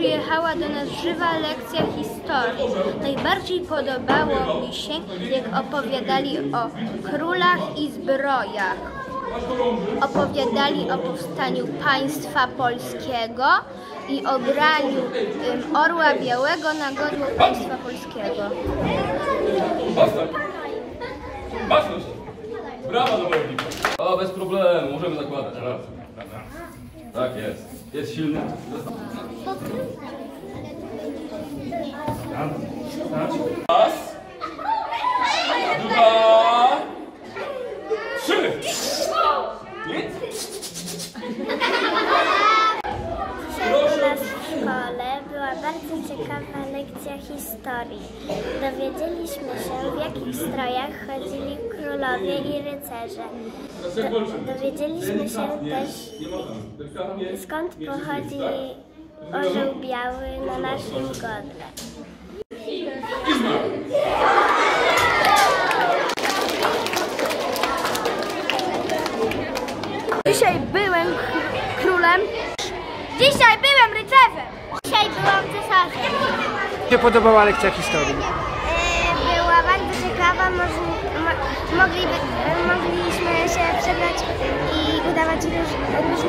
przyjechała do nas żywa lekcja historii. Najbardziej podobało mi się, jak opowiadali o królach i zbrojach. Opowiadali o powstaniu państwa polskiego i obraniu orła białego na godło państwa polskiego. Baczność! Brawa do wojownika! O, bez problemu, możemy zakładać. Tak jest. Jest silny. Raz. Dwa. Trzy. U nas w szkole była bardzo ciekawa lekcja historii. Dowiedzieliśmy się, w jakich strojach chodzili królowie i rycerze. Dowiedzieliśmy się też, skąd pochodzi orzeł biały na naszym godle. Dzisiaj byłem królem. Dzisiaj byłem rycerzem. Dzisiaj byłam cesarzem. Jak się podobała lekcja historii? Była bardzo ciekawa, mogliśmy się przebrać i udawać różne